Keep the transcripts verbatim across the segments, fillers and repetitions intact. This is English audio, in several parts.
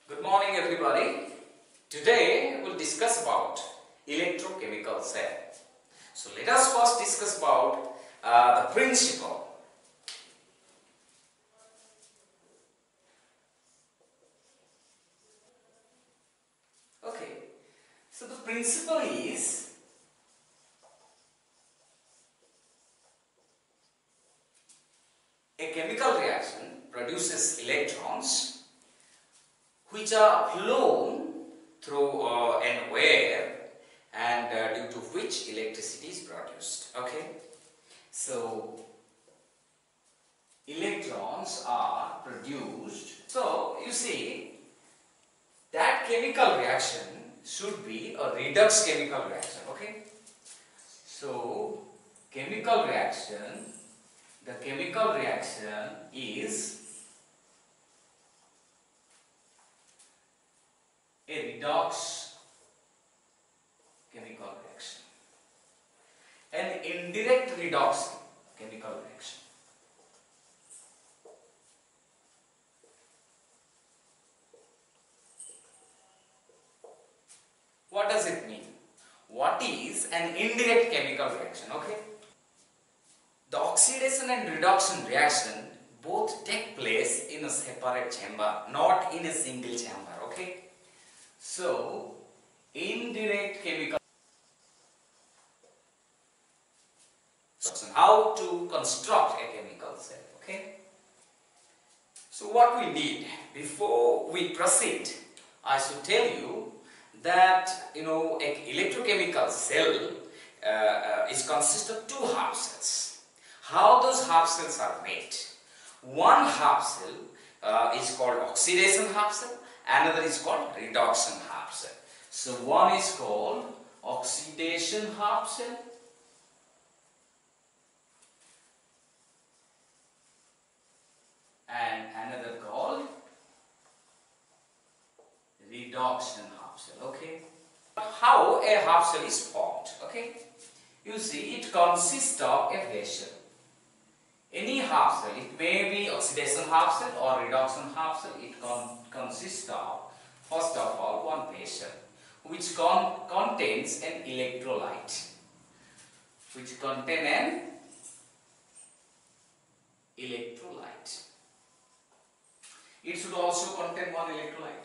Good morning everybody. Today we'll discuss about electrochemical cell. So let us first discuss about uh, the principle. Okay, so the principle is a chemical reaction produces electrons which are flown through uh, an wire and uh, due to which electricity is produced. Okay, so electrons are produced. So you see that chemical reaction should be a redox chemical reaction. Okay, so chemical reaction, the chemical reaction is a redox chemical reaction, an indirect redox chemical reaction. What does it mean? What is an indirect chemical reaction? Okay, the oxidation and reduction reaction both take place in a separate chamber, not in a single chamber. Okay, so indirect chemical. How to construct a chemical cell? Okay, so what we need before we proceed, I should tell you that you know an electrochemical cell uh, uh, is consist of two half cells. How those half cells are made? One half cell uh, is called oxidation half cell, another is called reduction half cell. So one is called oxidation half cell and another called reduction half cell. Okay, how a half cell is formed? Okay, you see it consists of a vessel. Any half cell, it may be oxidation half cell or reduction half cell, it con consists of first of all one vessel which con contains an electrolyte, which contain an electrolyte. It should also contain one electrolyte.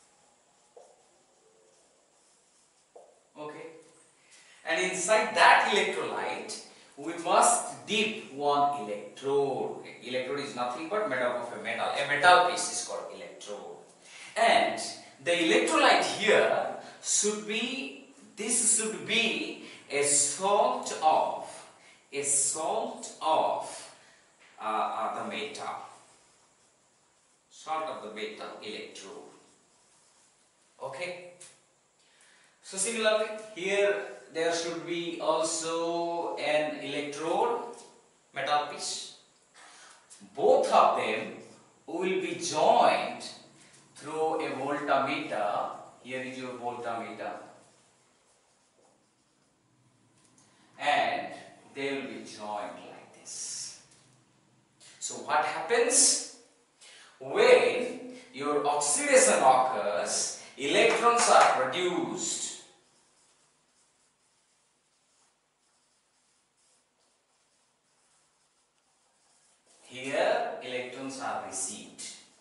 Okay, and inside that electrolyte we must dip one electrode. Electrode is nothing but made up of a metal. A metal piece is called electrode. And the electrolyte here should be, this should be a salt of, a salt of uh, uh, the metal. Salt of the metal electrode. Okay. So similarly, here there should be also an electrode, metal piece. Both of them will be joined through a voltmeter. Here is your voltmeter, and they will be joined like this. So what happens when your oxidation occurs? Electrons are produced. Here electrons are received.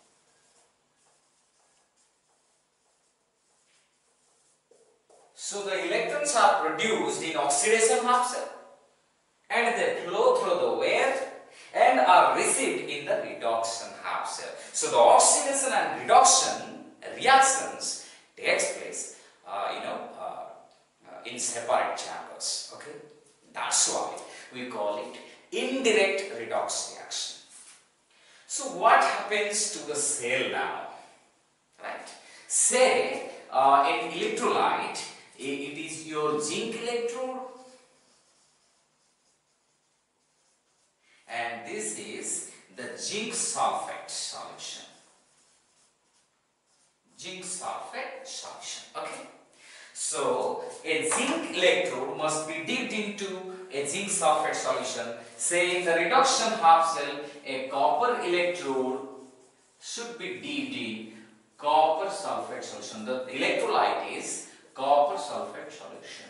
So the electrons are produced in oxidation half cell and they flow through the wire and are received in the reduction half cell. So the oxidation and reduction reactions takes place uh, you know uh, uh, in separate chambers. Okay, that's why we call it indirect redox reaction. So what happens to the cell now? Right? Say uh, an electrolyte, it is your zinc electrode, and this is the zinc sulfate solution. Zinc sulfate solution. Okay. So a zinc electrode must be dipped into a zinc sulfate solution. Say in the reduction half cell, a copper electrode should be dipped in copper sulfate solution. The electrolyte is copper sulfate solution.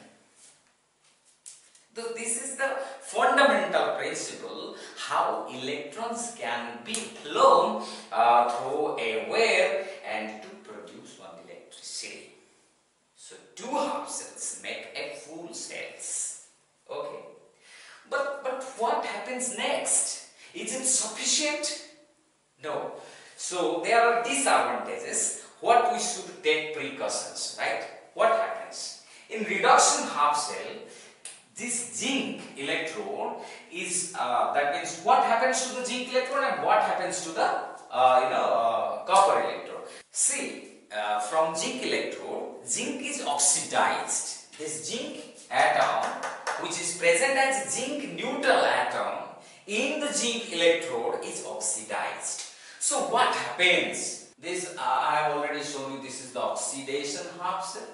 So this is the fundamental principle how electrons can be flown uh, through a wire and to produce one electricity. So two half cells make a full cells. Okay. But, but what happens next? Is it sufficient? No. So there are disadvantages. What we should take precautions, right? What happens? In reduction half cell, this zinc electrode is, uh, that means what happens to the zinc electrode and what happens to the uh, you know, uh, copper electrode. See, uh, from zinc electrode, zinc is oxidized. This zinc atom, which is present as zinc neutral atom in the zinc electrode, is oxidized. So what happens? This uh, I have already shown you. This is the oxidation half cell.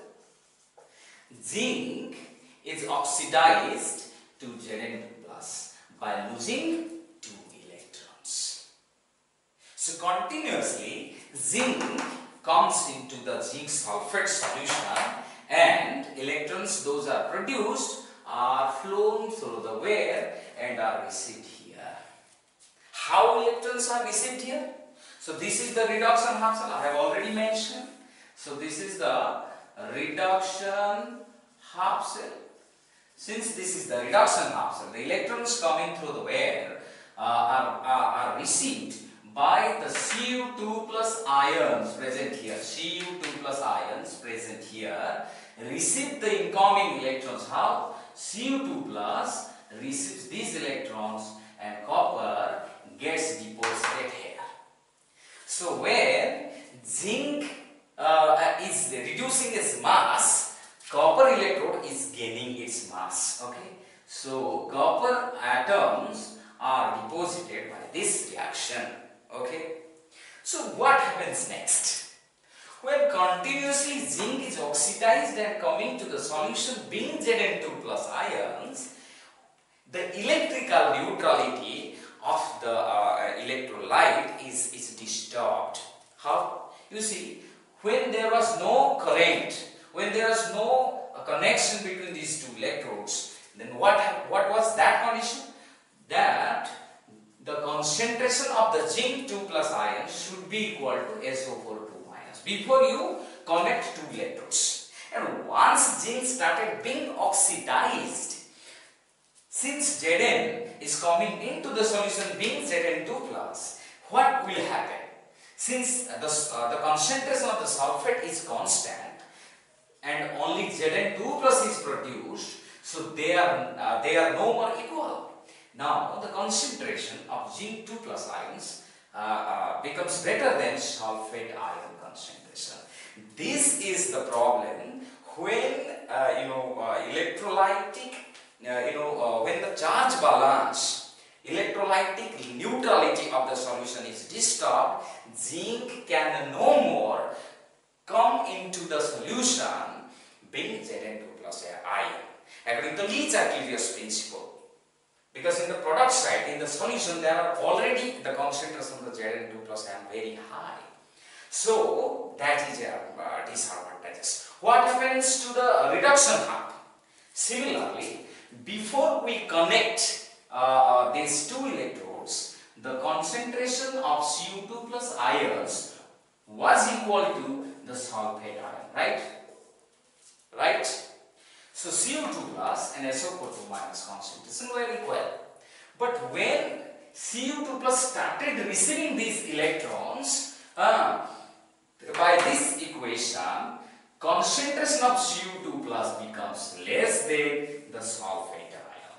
Zinc is oxidized to Z N two plus by losing two electrons. So continuously zinc comes into the zinc sulfate solution and electrons, those are produced, are flown through the wire and are received here. How electrons are received here? So this is the reduction half cell I have already mentioned. So this is the reduction half cell. Since this is the reduction half cell, the electrons coming through the wire uh, are, are, are received by the C U two plus ions present here. C U two plus ions present here receive the incoming electrons. How? C U two plus receives these electrons and copper gets deposited here. So where zinc uh, is reducing its mass, copper electrode is gaining its mass. Okay, so copper atoms are deposited by this reaction. Okay, so what happens next? When continuously zinc is oxidized and coming to the solution being Z N two plus ions, the electrical neutrality of the uh, electrolyte is, is disturbed. How? You see, when there was no current, when there was no uh, connection between these two electrodes, then what, what was that condition? That the concentration of the zinc two plus ions should be equal to S O four two minus before you connect two electrodes. And once zinc started being oxidized, since Z N is coming into the solution being Z N two plus, what will happen? Since the, uh, the concentration of the sulfate is constant and only Z N two plus is produced, so they are, uh, they are no more equal. Now the concentration of zinc two plus ions uh, uh, becomes better than sulfate ion concentration. This is the problem when uh, you know uh, electrolytic uh, you know uh, when the charge balance, electrolytic neutrality of the solution is disturbed, zinc can no more come into the solution being Z N two plus ion according to Leach-Archivius principle. Because in the product side, in the solution, there are already the concentration of the Z N two plus ion very high. So that is a uh, disadvantages. What happens to the reduction hub? Similarly, before we connect uh, uh, these two electrodes, the concentration of C U two plus ions was equal to the sulfate ion, right? Right? So C U two plus and S O four two minus concentration were equal. But when C U two plus started receiving these electrons, uh, by this equation, concentration of C U two plus becomes less than the sulfate ion.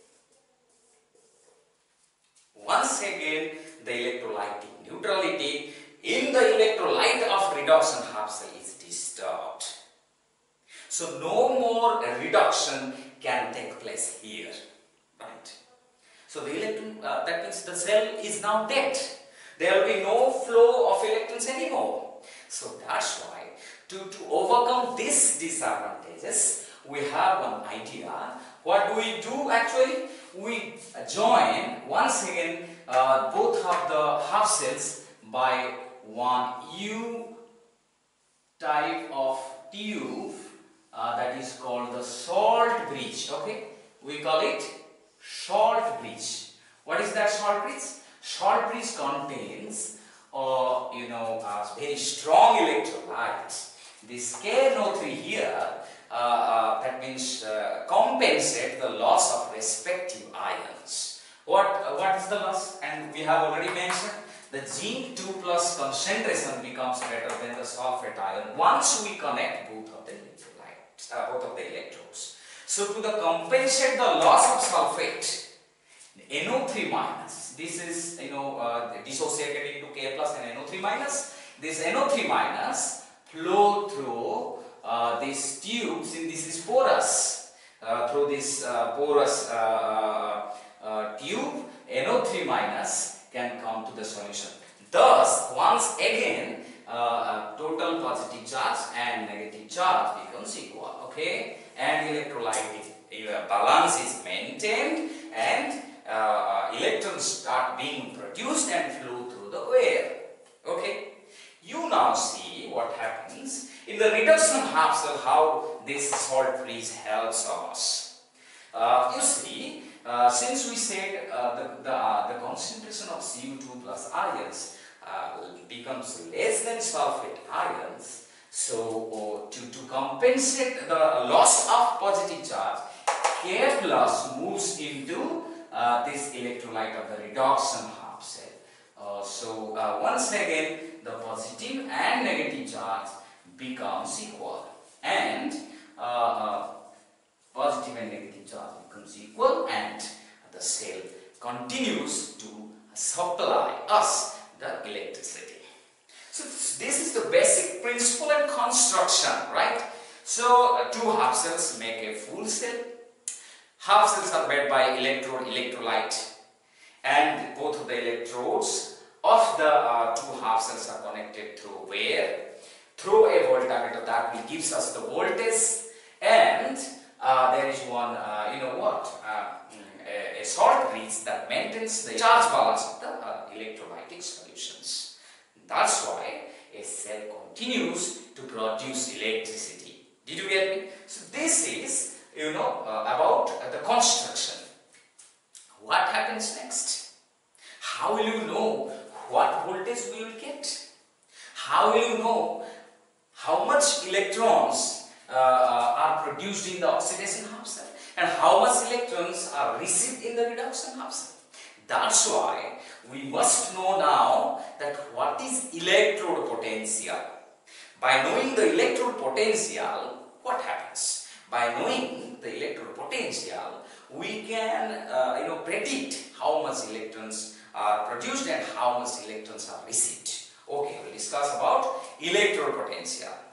Once again, the electrolytic neutrality in the electrolyte of reduction half cell is disturbed. So no more reduction can take place here, right? So the electron, uh, that means the cell is now dead. There will be no flow of electrons anymore. So that's why to, to overcome these disadvantages, we have one idea. What do we do actually? We join once again uh, both of the half cells by one U type of tube uh, that is called the salt bridge. Okay, we call it salt bridge. What is that salt bridge? Salt bridge contains uh, you know uh, very strong electrolytes. This K N O three here uh, uh, that means uh, compensate the loss of respective ions. What uh, what is the loss? And we have already mentioned the zinc two plus concentration becomes greater than the sulfate ion once we connect both of the electrolytes, uh, both of the electrodes. So to the compensate the loss of sulfate, N O three minus, this is you know uh, dissociated into K plus and N O three minus. This N O three minus flow through uh, these tubes, and this is porous, uh, through this uh, porous uh, uh, tube, N O three minus can come to the solution. Thus, once again, uh, total positive charge and negative charge becomes equal. Okay, and electrolytic uh, balance is maintained, and uh, electrons start being produced and flow through the air. Okay, you now see what happens in the reduction half cell, how this salt bridge helps us. Uh, you see. Uh, since we said uh, the, the, uh, the concentration of C U two plus ions uh, becomes less than sulfate ions, so uh, to, to compensate the loss of positive charge, K plus moves into uh, this electrolyte of the reduction half cell. Uh, so uh, once again the positive and negative charge becomes equal, and uh, uh, positive and negative charge becomes equal, and the cell continues to supply us the electricity. So this is the basic principle and construction, right? So uh, two half cells make a full cell. Half cells are made by electrode, electrolyte, and both of the electrodes of the uh, two half cells are connected through where? Through a voltmeter that will gives us the voltage, and Uh, there is one, uh, you know what, uh, a, a salt bridge that maintains the charge balance of the uh, electrolytic solutions. That's why a cell continues to produce electricity. Did you get me? So this is, you know, uh, about uh, the construction. What happens next? How will you know what voltage we will get? How will you know how much electrons Uh, uh, are produced in the oxidation half cell, and how much electrons are received in the reduction half cell? That's why we must know now that what is electrode potential. By knowing the electrode potential, what happens? By knowing the electrode potential, we can uh, you know predict how much electrons are produced and how much electrons are received. Okay, we'll discuss about electrode potential.